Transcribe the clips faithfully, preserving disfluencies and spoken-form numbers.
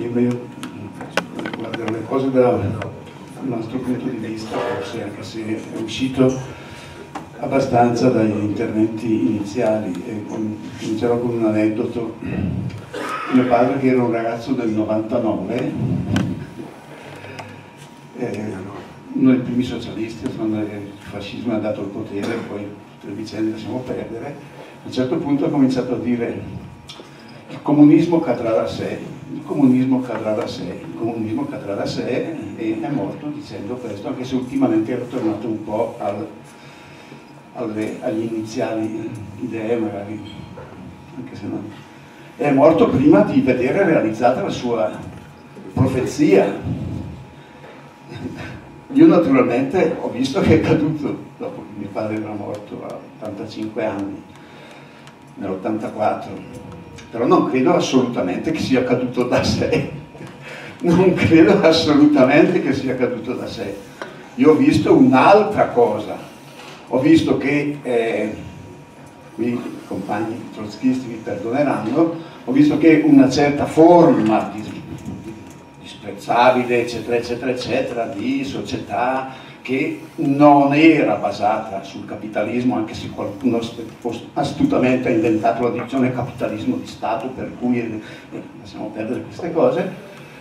prima, io guardo le cose dal nostro punto di vista, forse anche se è uscito abbastanza dagli interventi iniziali. E comincerò con un aneddoto. Mio padre, che era un ragazzo del novantanove, eh, uno dei primi socialisti, quando il fascismo è dato al potere, poi tutte le vicende lasciamo perdere, a un certo punto ha cominciato a dire: il comunismo cadrà da sé, il comunismo cadrà da sé, il comunismo cadrà da sé, e è morto dicendo questo, anche se ultimamente era tornato un po' al, alle, agli iniziali idee, magari, anche se non... È morto prima di vedere realizzata la sua profezia. Io naturalmente ho visto che è caduto, dopo che mio padre era morto a ottantacinque anni, nell'ottantaquattro, però non credo assolutamente che sia caduto da sé, non credo assolutamente che sia caduto da sé. Io ho visto un'altra cosa, ho visto che, eh, qui i compagni trotskisti mi perdoneranno, ho visto che una certa forma di disprezzabile, eccetera, eccetera, eccetera, di società che non era basata sul capitalismo, anche se qualcuno astutamente ha inventato la dizione capitalismo di Stato, per cui eh, lasciamo perdere queste cose,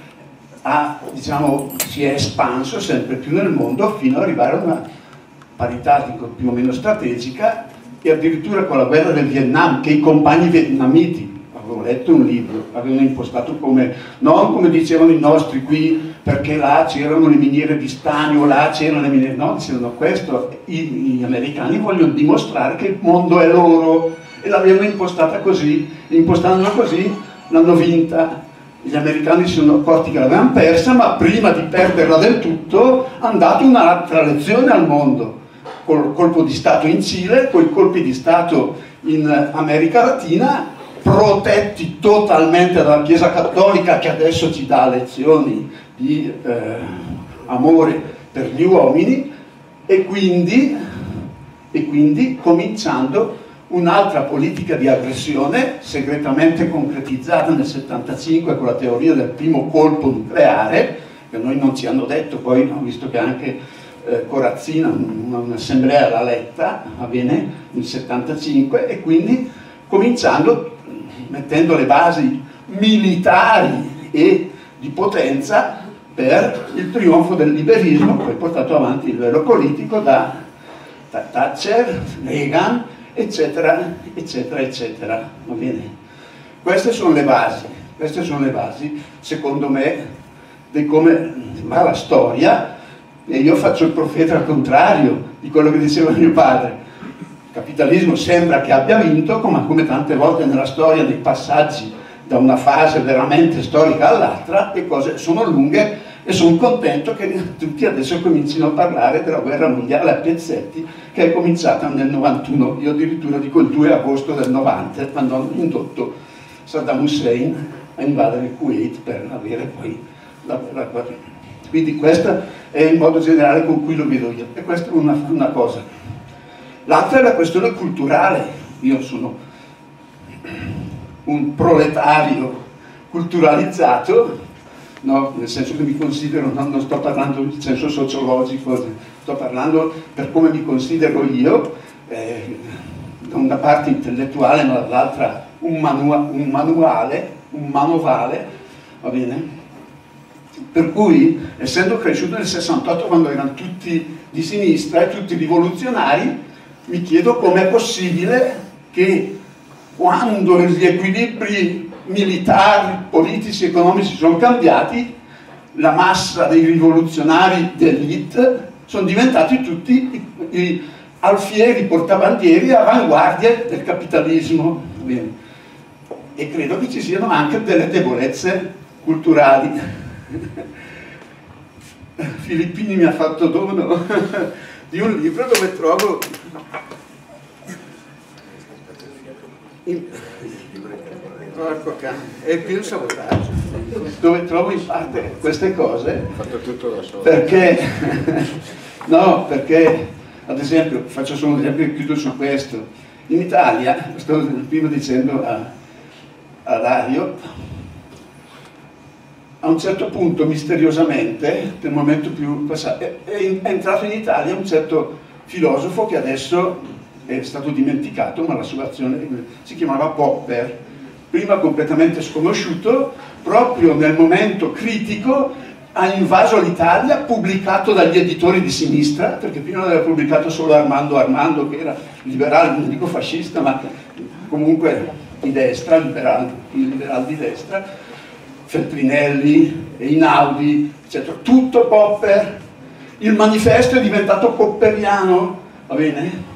ha, diciamo, si è espanso sempre più nel mondo fino ad arrivare a una parità più o meno strategica, e addirittura con la guerra del Vietnam, che i compagni vietnamiti, avevo letto un libro, avevano impostato come, non come dicevano i nostri qui, perché là c'erano le miniere di stanio, là c'erano le miniere, no, dicevano questo, i, gli americani vogliono dimostrare che il mondo è loro, e l'avevano impostata così, impostandola così l'hanno vinta. Gli americani si sono accorti che l'avevano persa, ma prima di perderla del tutto hanno dato un'altra lezione al mondo, col colpo di Stato in Cile, con i colpi di Stato in America Latina, protetti totalmente dalla Chiesa Cattolica, che adesso ci dà lezioni di eh, amore per gli uomini, e quindi, e quindi cominciando un'altra politica di aggressione segretamente concretizzata nel settantacinque con la teoria del primo colpo nucleare, che noi non ci hanno detto, poi ho visto che anche eh, Corazzina, un'assemblea l'ha letta, va bene, nel settantacinque, e quindi cominciando, mettendo le basi militari e di potenza per il trionfo del liberismo, poi portato avanti il livello politico da, da Thatcher, Reagan, eccetera, eccetera, eccetera, va bene? Queste sono le basi, queste sono le basi, secondo me, di come va la storia, e io faccio il profeta al contrario di quello che diceva mio padre. Il capitalismo sembra che abbia vinto, come, come tante volte nella storia, nei passaggi da una fase veramente storica all'altra, le cose sono lunghe, e sono contento che tutti adesso comincino a parlare della guerra mondiale a pezzetti, che è cominciata nel novantuno, io addirittura dico il due agosto del novanta, quando hanno indotto Saddam Hussein a invadere il Kuwait per avere poi la, la guerra. Quindi questo è il modo generale con cui lo vedo io, e questa è una, una cosa. L'altra è la questione culturale. Io sono un proletario culturalizzato, no? Nel senso che mi considero, non, non sto parlando in senso sociologico, sto parlando per come mi considero io, eh, da una parte intellettuale ma dall'altra un, manua, un manuale, un manovale, va bene? Per cui, essendo cresciuto nel sessantotto, quando erano tutti di sinistra e tutti rivoluzionari, mi chiedo com'è possibile che, quando gli equilibri militari, politici e economici sono cambiati, la massa dei rivoluzionari d'elite sono diventati tutti i, i alfieri, portabandieri, avanguardie del capitalismo. Bene. E credo che ci siano anche delle debolezze culturali. Filippini mi ha fatto dono di un libro dove trovo in... Porco cane, è più il sabotaggio, dove trovo in parte queste cose, fatto tutto da solo. Perché no, perché ad esempio, faccio solo un esempio e chiudo su questo. In Italia, sto prima dicendo a, a Dario, a un certo punto, misteriosamente, nel momento più passato, è, è entrato in Italia un certo filosofo che adesso è stato dimenticato, ma la sua azione si chiamava Popper, prima completamente sconosciuto, proprio nel momento critico ha invaso l'Italia, pubblicato dagli editori di sinistra, perché prima aveva pubblicato solo Armando Armando, che era liberale, non dico fascista, ma comunque di destra, liberale, liberale di destra, Feltrinelli, Einaudi, eccetera. Tutto Popper. Il manifesto è diventato popperiano, va bene?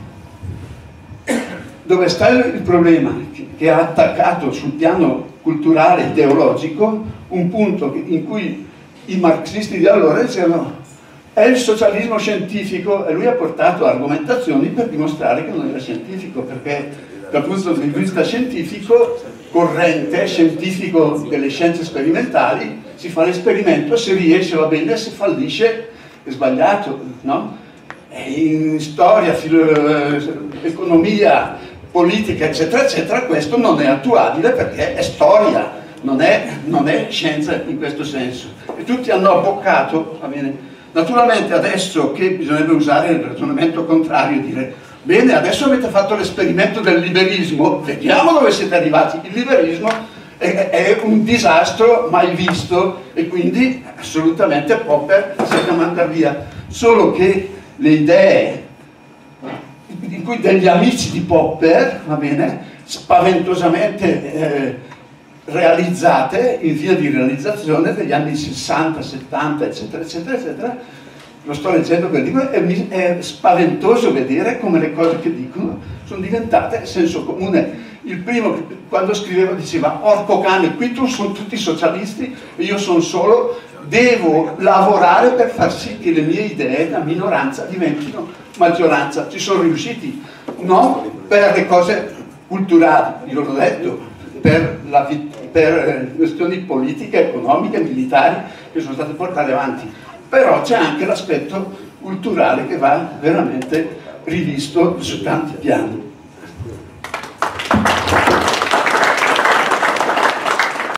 Dove sta il problema? Che ha attaccato sul piano culturale, ideologico, un punto in cui i marxisti di allora dicevano è il socialismo scientifico, e lui ha portato argomentazioni per dimostrare che non era scientifico, perché dal punto di vista scientifico, corrente, scientifico delle scienze sperimentali, si fa l'esperimento, se riesce va bene, se fallisce è sbagliato, no? E in storia, economia, politica, eccetera, eccetera, questo non è attuabile perché è storia, non è, non è scienza in questo senso. E tutti hanno abboccato, va bene? Naturalmente adesso che bisognerebbe usare il ragionamento contrario e dire bene, adesso avete fatto l'esperimento del liberismo, vediamo dove siete arrivati. Il liberismo è, è un disastro mai visto e quindi assolutamente Popper si è da mandare via. Solo che le idee in cui degli amici di Popper, va bene, spaventosamente eh, realizzate, in via di realizzazione degli anni sessanta, settanta, eccetera, eccetera, eccetera, lo sto leggendo quel libro, e mi, è spaventoso vedere come le cose che dicono sono diventate senso comune. Il primo, quando scriveva, diceva orco cane, qui tu sono tutti socialisti e io sono solo, devo lavorare per far sì che le mie idee da minoranza diventino maggioranza. Ci sono riusciti, non per le cose culturali, io l'ho detto, per, la, per questioni politiche, economiche, militari che sono state portate avanti, però c'è anche l'aspetto culturale che va veramente rivisto su tanti piani.